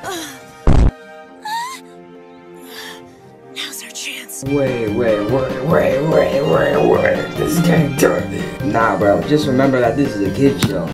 Now's our chance. Wait. This is getting dirty. Nah, bro, just remember that this is a kid show.